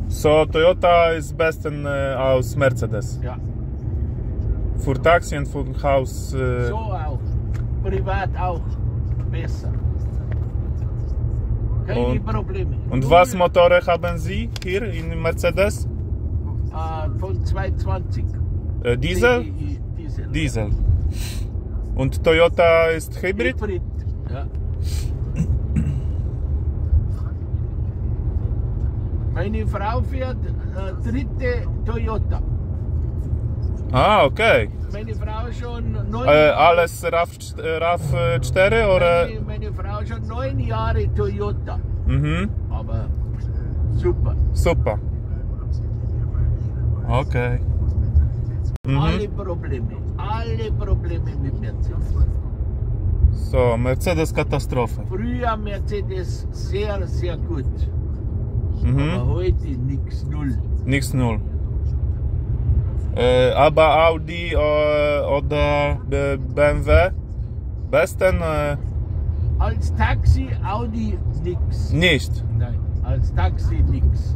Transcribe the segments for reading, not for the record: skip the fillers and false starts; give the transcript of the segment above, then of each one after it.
So Toyota is best aus Mercedes. Ja. Für Taxi und für Haus. So auch. Privat auch besser. Keine Probleme. Und was Motoren haben Sie hier in Mercedes? Von 220. Diesel? Diesel. Diesel. Und Toyota ist Hybrid? Hybrid. Ja. Meine Frau fährt dritte Toyota. Ah, okay. Meine Frau schon 9 Alles RAV4 oder? Meine Frau schon 9 Jahre Toyota. Mhm. Aber super. Super. Okay. Mhm. Alle Probleme mit Mercedes. So, Mercedes Katastrophe. Früher Mercedes sehr, sehr gut. Mhm. Aber heute nix, null. Nix null. Aber Audi oder BMW? Besten? Als Taxi Audi nix. Nicht. Nein, als Taxi nix.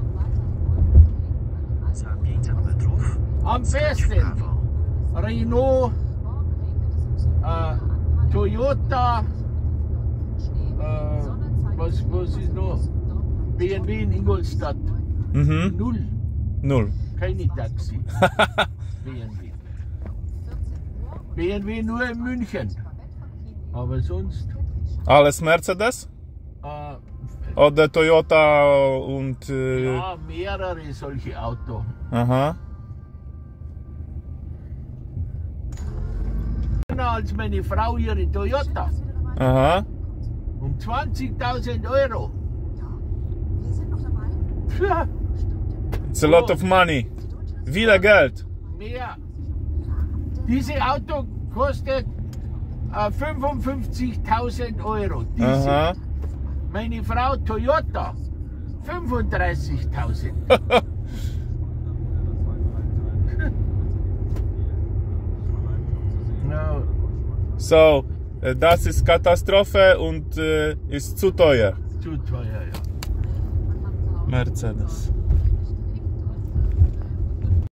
Am besten Renault, Toyota, was ist noch? BMW in Ingolstadt. Mhm. Null. Keine Taxi. BMW. BMW nur in München. Aber sonst. Alles Mercedes? Oder Toyota und. Ja, mehrere solche Autos. Aha. Als meine Frau ihre Toyota. Aha. Um 20.000 Euro. Pja. It's a lot of money. Viele Geld. Mehr. Dieses Auto kostet 55.000 Euro. Diese. Aha. Meine Frau Toyota 35.000. No. So, das ist Katastrophe und ist zu teuer. Zu teuer, ja. Mercedes.